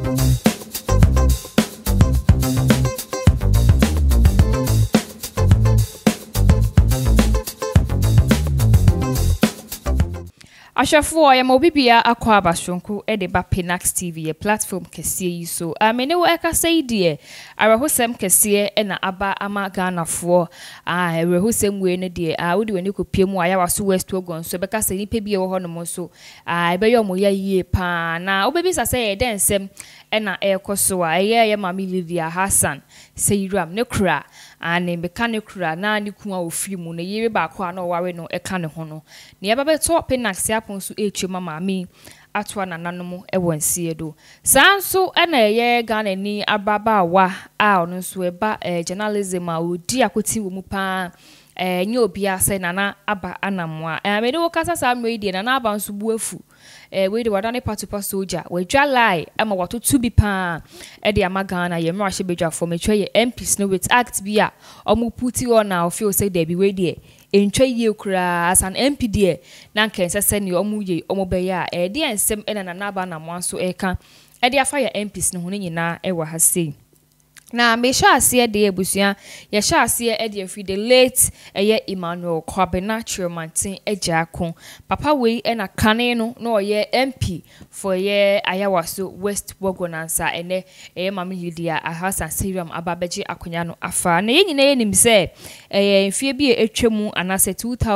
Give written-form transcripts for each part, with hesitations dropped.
Ashafo ya mobibia akwa abashonku e de ba Penax TV ye platform kese yi so amene wo eka sei de arahosem kese e na aba ama Ghanafo arahosem we ne de wo de wani kopie mu aya waso West Ogun so beka sei nipa bie wo ho no mo so ebe yo mo ya yie pa na obebisa sei ye den nsem e na ekoso ye mami Livia Hassan Seiram ne kura ane beka ne kura na ne ku a ofiri mu ne yire ba kwa na ware no eka ne ho no ne ya ba beto Penax ponsu eche mama mi atwa nananom ewansie do sanso na ye Ghana ni ababa wa ono so eba journalism a odi akoti wo mu pa nye obi ase nana aba anamwa me de wo kasa sa media nana aba nso buafu we de wadane patupa soldier we dwa lie ama watotu bi pa de ama Ghana ye mra hye bedwa for metwe ye MPs no with act bi a omu puti on na feel say there be we there entwa ye kura as an MP there na nkense se ne omu ye omu be ya de ensem na na aba anamwa so eka de afa ye MPs no ho nyina wa ha sei na me sha ase de ebusuya ye sha ase de free the late Emmanuel Kwabena Chirmantin Ejakon papa we na kane no na oye MP for ye Ayawaso West Wogonansa ene mama Lydia Hassan Seiram ababeji akonya no afa na ye nyina ye nim se mfie bi etwemu anase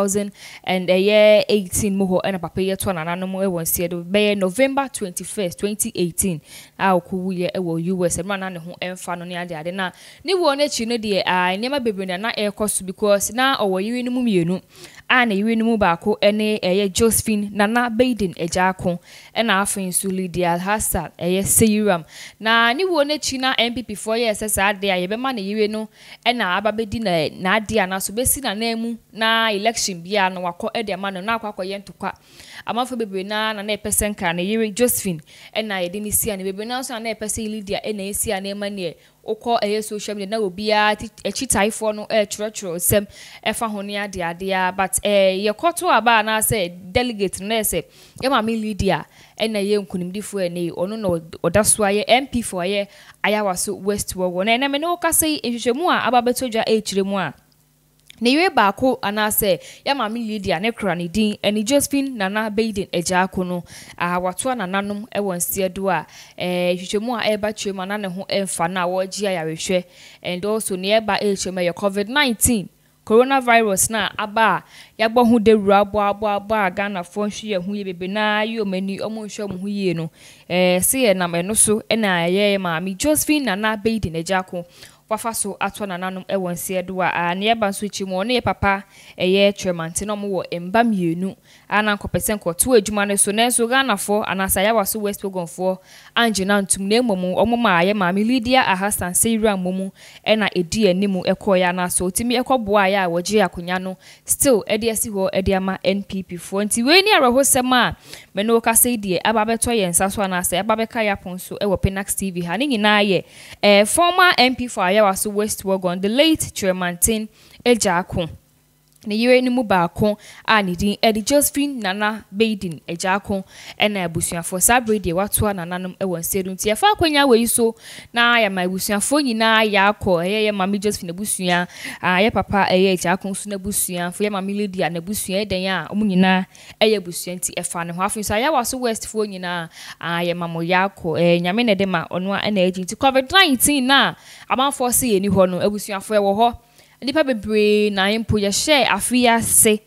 2018 mo ho na papa ye to nananom wonsie do be November 21st 2018 a okuwu ye US ma na ne ho emfa no ne ade na ni wo na chi no de nyema bebre na ekoso because na owoyiri no mu mienu na yiri no mu baako ene Josephine Nana Baiden Ejakon na afin su Lydia Hassan Seiram na ni wo na chi na MPP 4 years asa ade a yebema na yiri no na ababedi na ade na so besi na namu na election bia no wakọ ede ama no na akwakoye ntokwa amafo bebre na epesen ka na yiri Josephine na yede ni sia na bebre na so na epesen Lydia na esia na ema ne okọ social media na obia echitaifo no church sem efa honi ade but ye koto aba na say delegate na say e mama Lydia na ye nkunimdifo ene ono no odaso aye MP for aye Ayawaso West Wogo na me no ka say ehwehwemu a ababetodwa echiremu a ne ywe baako anase ya mama Lydia ne kra ne din eni Josephine Nana Baiden Ejakon no wato nananom wonsie do a hwehwemu a eba twema na ne ho emfa na wogia yarehwe and also ne eba ehwema ye COVID-19 coronavirus na aba ya gbo hu de wura abo Ghana fo nhwe ye hu ye bebe na yo mani omo nhwe omo hu ye no se ye na me no so na ye mama Josephine Nana Baiden Ejakon wafaso atwa nananom wonsie do a ne eba nso chimo ne papa Chirmantin no mo wo emba mienu ana nkopesen koto adwuma ne so nenso Ghanafo anasa Ayawaso West Ogunfo angina ntum na emomu omoma aye mama Lydia Hassan Seiram momu na edi animu ekoya na so timi ekoboa ya woje akonya no still edi asi ho edi ama NPP fo nti we ni arahosem a me no ka sei die ababeto ye nsaso anasa ababeka ya ponso wo Penax TV ha ni nyina ye former MP for Ayawaso West Wogon the late Chirmantin Ejakon ne yire ni mu baako a ne din Josephine Nana Baiden Ejakon na abusuafo sabrede wato nananom wonsedu nti efa akwanya we so na ya ma abusuafo nyina ya akọ ye mama Josephine abusua ye papa Ejakon so na abusuafo ye mama Lydia na abusua den a omunyina abusua nti efa ne ho afin so Ayawaso West fo nyina ye mama ya akọ nyame ne de ma ono na agi nti COVID-19 na amanfo se ye ni ho no abusuafo wo ho nipa bebre na impo ya share afia se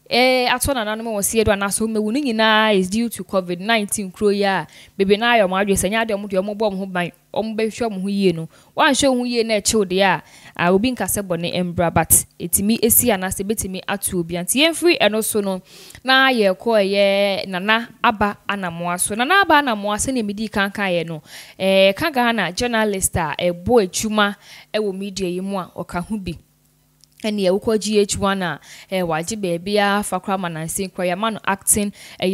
ato nananom wosie do na so mewu ni nyina is due to COVID-19 kro ya bebe na ayo madwe sanya de omo de omo bom ho ban omo be hwe omo ho yie no wan hwe ho yie na echiwde a obi nkase bone embra but etimi esi anase betimi atu obi anti yemfri eno so no na ye ko ye nana aba anamoa so nana aba anamoa se ne medi kankan ye no ka Ghana journalist a ebo atuma ewo media yi mu a oka hu bi and ye uko GH1 waji baby fakra manansi kwa ya manu acting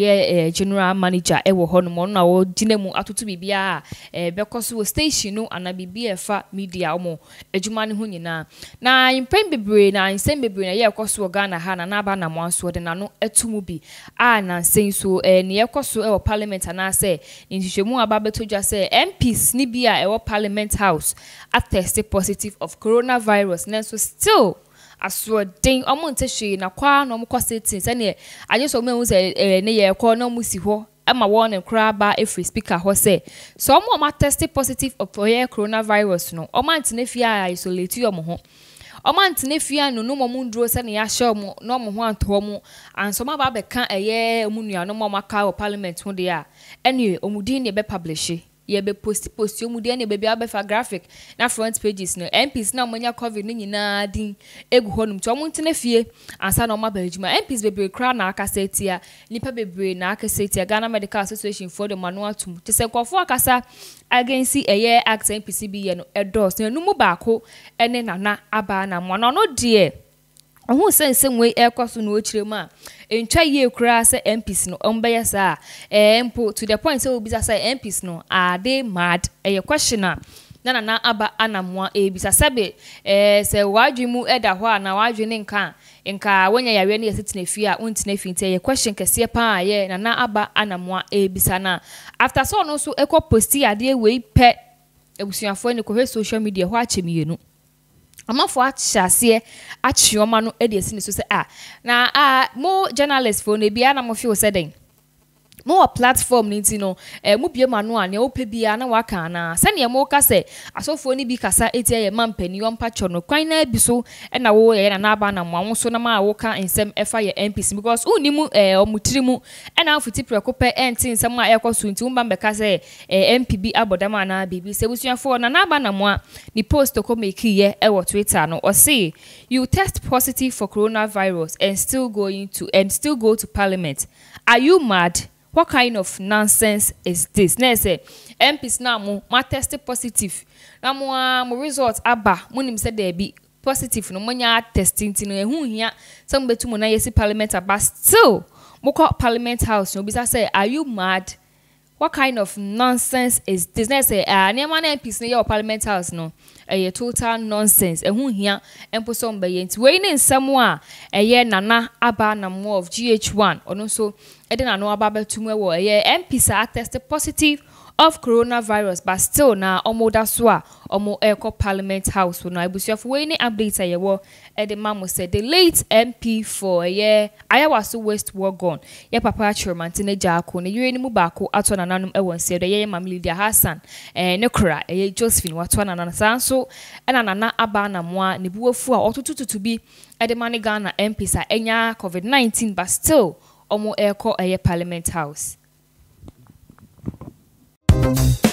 general manager ewo hono mo na wo jinemu atutu bibia bekoso wo station no ana bibia fa media omo adwuma ne ho nyina na impem bebre na insem bebre na ye ekoso Ghana ha na aba na mwanso de na no atumu bi na nsen so ne ekoso ewo parliament ana se nhihwemu aba betodwa se MPs ni bia ewo parliament house attested positive of coronavirus na so still aswo den omonte hwe na kwa no mko setting se ne aje so me hu se ne ye ko no musi ho ama won nkra ba every speaker ho se so mo test positive of coronavirus no omante ne fia isolate yo mo ho omante ne fia no no mo nduro se ne ya hye mo no mo ho anto mo anso ma ba be kan omunua no mo maka o parliament ho de a ene omudin ne be publish ye be post yo mudie ne be abefa graphic na front pages no MPs na monya covid ni nyina din egu honum to mo ntene fie ansa na o ma ba adwuma MPs bebre kra na aka setia nipa bebre na aka setia Ghana Medical Association for the manual tum te se kwofo akasa against act MPCB ye no edos no mu baako ene nana aba na mo no de ohu sense we ekoso no ochirem a entwa ye kura se MPs no ombeye sa empo to the point say obisa say MPs no are they mad question na aba anamwa ebisa sabe se wadwemu eda ho na wadwene nka wonya yawe ne yesetina fi a untina fi nte ye question kese pa ye na aba anamwa ebisa na after so no so eko posti ade we pe ebusuafo ne ko social media ho achemienu amafo achase achioma no ediesi ne so se na mo journalist for ne bia na mo feel say den mo platform ni ti no mo bie manual ne ope bia na waka na se ne mo ka se asofo ni bi kasa etie ye mampani yompa cho no kwan na bi so na wo ye na aba na mo so na ma wo ka ensem efa ye MPs because unimu omutirimu na afuti preko pe enti ensem a ekoso nti umba mbeka se MPB abodama na bibi se busuafo na aba na mo ni post ko make ye ewo Twitter no or say you test positive for coronavirus and still go to parliament. Are you mad? What kind of nonsense is this? Na say MPs na mo test positive. Na mo result aba mo nim say there be positive no mo nya testing ti no ehu hia some betu mo na yesi parliament aba still mo call parliament house no bisa say are you mad? What kind of nonsense is this? Na say near man MPs na your parliament house no total nonsense ehu hia empo so mbe yenti we ne nsamo a nana aba na mo of GH1 ono so ede na no aba betum e wo MPs are tested positive of coronavirus but still na omoda so a omo eko parliament house no abusuafo we ne update ayewo ede mamo said the late MP for Ayawaso West Worgon papa Chiromante ne Jaako ne yire ni mu baako ato na nanom ewon se de mam Lydia Hassan ne kura Josephine wato na nan sanso ena nana aba na moa ne buwafu a otutututu bi ede mane Ghana MPs a enya COVID-19 but still omo eko parliament house.